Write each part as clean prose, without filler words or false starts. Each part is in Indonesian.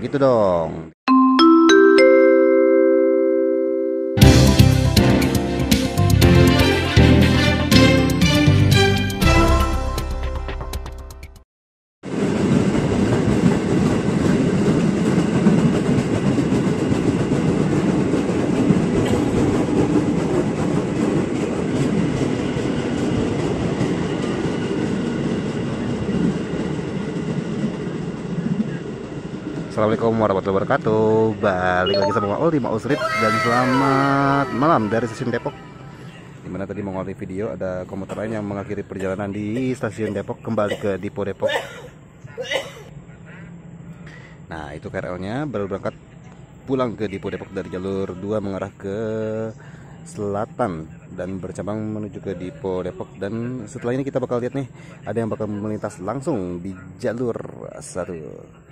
gitu dong. Assalamualaikum warahmatullahi wabarakatuh. Balik lagi sama Maul di Maul Street. Dan selamat malam dari stasiun Depok. Dimana tadi mengawali video ada komuter lain yang mengakhiri perjalanan di stasiun Depok kembali ke Dipo Depok. Nah itu KRL-nya baru berangkat pulang ke Dipo Depok dari jalur 2 mengarah ke selatan dan bercabang menuju ke Dipo Depok. Dan setelah ini kita bakal lihat nih, ada yang bakal melintas langsung di jalur 1.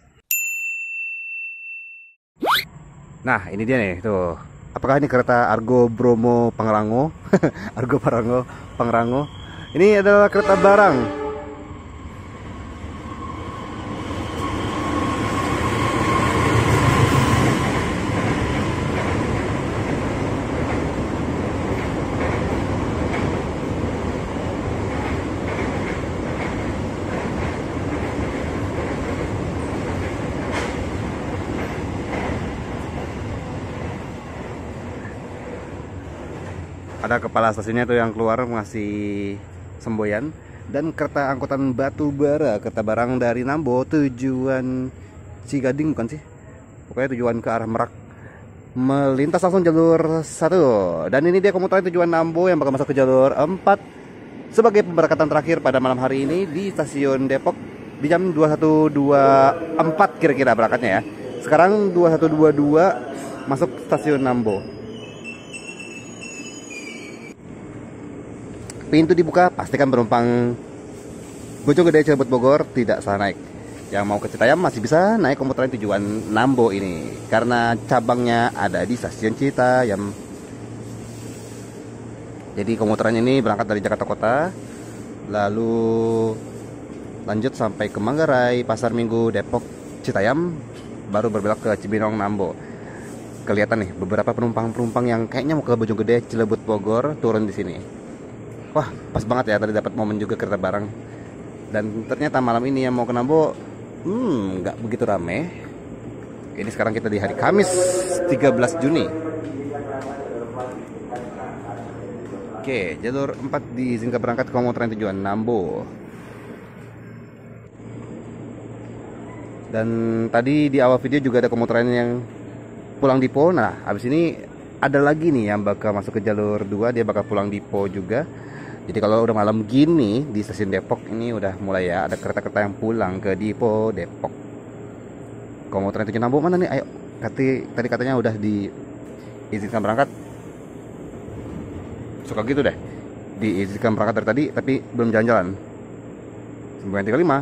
Nah ini dia nih tuh. Apakah ini kereta Argo Bromo Pangrango? Argo Pangrango. Ini adalah kereta barang. Ada kepala stasiunnya tuh yang keluar ngasih semboyan. Dan kereta angkutan batu bara, kereta barang dari Nambo tujuan Cigading bukan sih, pokoknya tujuan ke arah Merak, melintas langsung jalur 1. Dan ini dia komuter tujuan Nambo yang bakal masuk ke jalur 4 sebagai pemberangkatan terakhir pada malam hari ini di stasiun Depok di jam 21.24 kira-kira berangkatnya ya. Sekarang 21.22 masuk stasiun Nambo. Pintu dibuka, pastikan penumpang Bojonggede Cilebut Bogor tidak salah naik. Yang mau ke Citayam masih bisa naik komuter lain tujuan Nambo ini, karena cabangnya ada di stasiun Citayam. Jadi komuteran ini berangkat dari Jakarta Kota, lalu lanjut sampai ke Manggarai, Pasar Minggu, Depok, Citayam, baru berbelok ke Cibinong, Nambo. Kelihatan nih beberapa penumpang-penumpang yang kayaknya mau ke Bojonggede Cilebut Bogor turun di sini. Wah, pas banget ya, tadi dapat momen juga kereta barang. Dan ternyata malam ini yang mau ke Nambo nggak begitu rame. Ini sekarang kita di hari Kamis 13 Juni. Oke, jalur 4 diizinkan berangkat komuter tujuan Nambo. Dan tadi di awal video juga ada komuter yang pulang Dipo. Nah, habis ini ada lagi nih yang bakal masuk ke jalur 2, dia bakal pulang Dipo juga. Jadi kalau udah malam gini di stasiun Depok ini udah mulai ya ada kereta-kereta yang pulang ke Dipo Depok. Komuter tujuan Nambo mana nih? Ayo, tadi katanya udah diizinkan berangkat. Suka gitu deh, diizinkan berangkat dari tadi tapi belum jalan-jalan. 935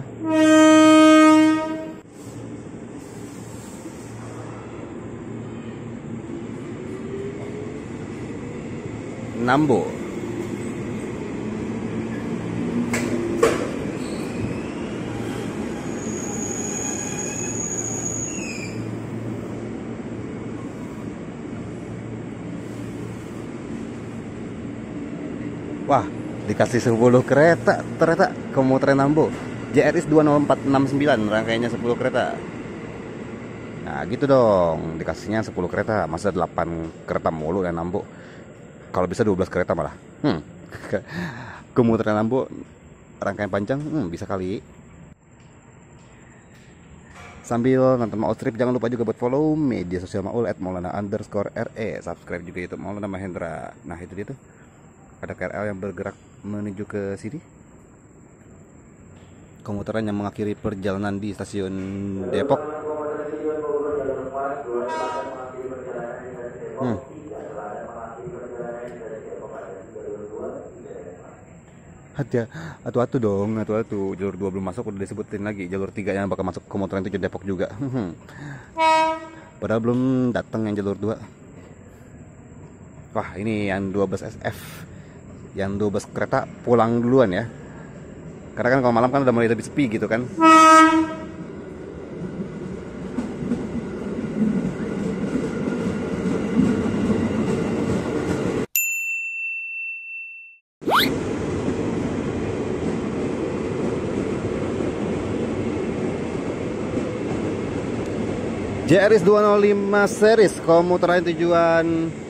Nambo. Wah, dikasih 10 kereta ternyata komuter Nambo. JRS 20469 rangkaiannya 10 kereta. Nah, gitu dong. Dikasihnya 10 kereta, masa 8 kereta mulu ya Nambo. Kalau bisa 12 kereta malah. Komuter Nambo rangkaian panjang, bisa kali. Sambil nonton Maul Strip, jangan lupa juga buat follow media sosial Maul @maulana_re, subscribe juga YouTube Maulana Mahendra. Nah, itu dia tuh. Ada KRL yang bergerak menuju ke sini. Komuteran yang mengakhiri perjalanan di stasiun Depok. Hati-hati dong, hati-hati. Jalur 2 belum masuk udah disebutin lagi. Jalur 3 yang bakal masuk komuteran tujuan Depok juga. Padahal belum datang yang jalur 2. Wah, ini yang 12 SF. Yang 12 kereta pulang duluan ya. Karena kan kalau malam kan udah mulai lebih sepi gitu kan. JRS 205 series komuter lain tujuan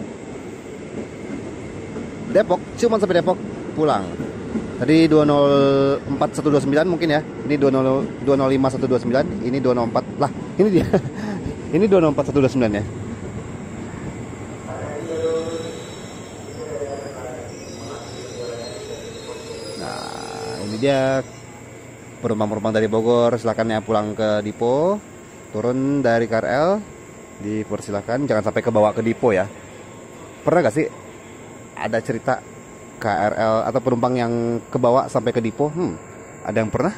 Depok, cuma sampai Depok pulang. Tadi 204129 mungkin ya. Ini 205129, ini 204. Lah, ini dia. Ini 204129 ya. Nah, ini dia penumpang-penumpang dari Bogor, silakan ya pulang ke Dipo. Turun dari KRL, dipersilakan jangan sampai kebawa ke Dipo ya. Pernah gak sih ada cerita KRL atau penumpang yang kebawa sampai ke Dipo? Ada yang pernah?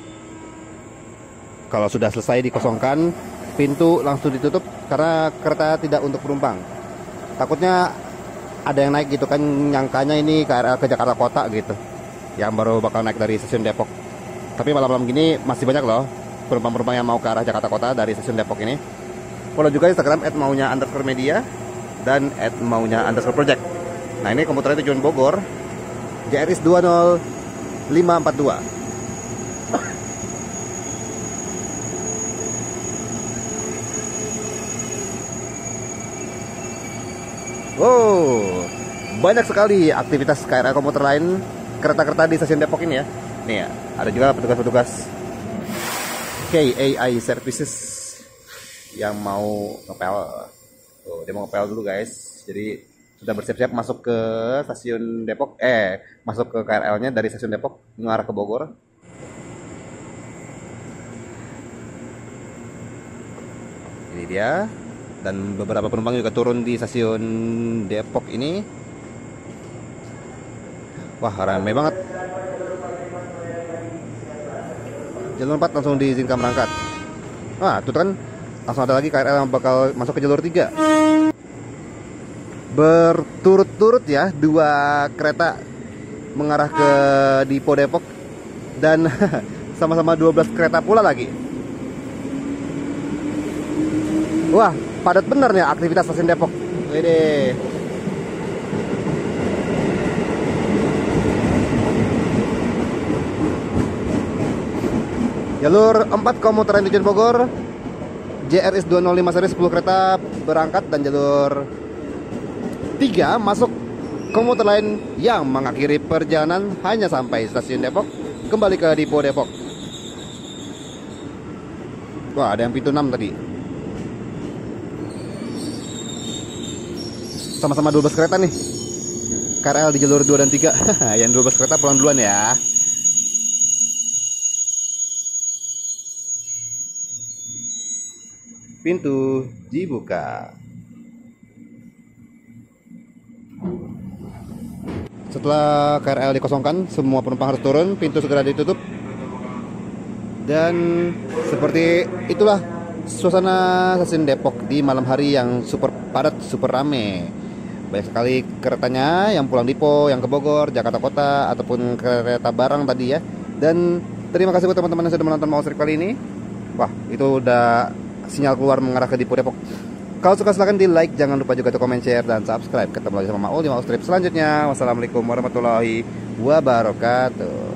Kalau sudah selesai dikosongkan, pintu langsung ditutup karena kereta tidak untuk penumpang. Takutnya ada yang naik gitu kan, nyangkanya ini KRL ke Jakarta Kota gitu, yang baru bakal naik dari stasiun Depok. Tapi malam-malam gini masih banyak loh penumpang-penumpang yang mau ke arah Jakarta Kota dari stasiun Depok ini. Follow juga Instagram @maunya_media dan @maunya_project. Nah, ini komuter lain tujuan Bogor, JRS 20542. Wow, banyak sekali aktivitas KRL komuter lain, kereta-kereta di stasiun Depok ini ya. Nih ya, ada juga petugas-petugas KAI Services yang mau ngepel. Tuh, dia mau ngepel dulu guys. Jadi sudah bersiap-siap masuk ke stasiun Depok, masuk ke KRL-nya dari stasiun Depok mengarah ke Bogor. Ini dia. Dan beberapa penumpang juga turun di stasiun Depok ini. Wah, ramai banget. Jalur 4 langsung diizinkan berangkat. Nah, itu kan langsung ada lagi KRL yang bakal masuk ke jalur 3. Berturut-turut ya, 2 kereta mengarah ke Dipo Depok. Dan sama-sama 12 kereta pula lagi. Wah, padat bener nih aktivitas stasiun Depok. Wede. Jalur 4 komuter lain tujuan Bogor, JRS 205 series 10 kereta berangkat, dan jalur 3 masuk komuter lain yang mengakhiri perjalanan hanya sampai stasiun Depok, kembali ke Dipo Depok. Wah, ada yang pintu 6 tadi. Sama-sama 12 kereta nih. KRL di jalur 2 dan 3. Yang 12 kereta pulang duluan ya. Pintu dibuka. Setelah KRL dikosongkan, semua penumpang harus turun, pintu segera ditutup. Dan seperti itulah suasana stasiun Depok di malam hari yang super padat, super rame. Banyak sekali keretanya yang pulang Dipo, yang ke Bogor, Jakarta Kota, ataupun kereta barang tadi ya. Dan terima kasih buat teman-teman yang sudah menonton Mau Strip kali ini. Wah, itu udah sinyal keluar mengarah ke Dipo Depok. Kalau suka silahkan di like, jangan lupa juga untuk komen, share, dan subscribe. Ketemu lagi sama Maul di Mau Strip selanjutnya. Wassalamualaikum warahmatullahi wabarakatuh.